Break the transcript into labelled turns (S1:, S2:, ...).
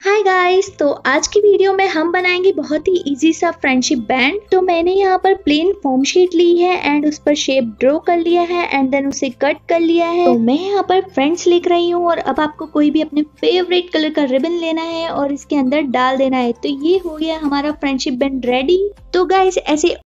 S1: Hi guys, तो आज की वीडियो में हम बनाएंगे बहुत ही इजी सा फ्रेंडशिप बैंड। तो मैंने यहाँ पर प्लेन फोम शीट ली है एंड उस पर शेप ड्रॉ कर लिया है एंड देन उसे कट कर लिया है। तो मैं यहाँ पर फ्रेंड्स लिख रही हूँ और अब आपको कोई भी अपने फेवरेट कलर का रिबन लेना है और इसके अंदर डाल देना है। तो ये हो गया हमारा फ्रेंडशिप बैंड रेडी। तो गाइस ऐसे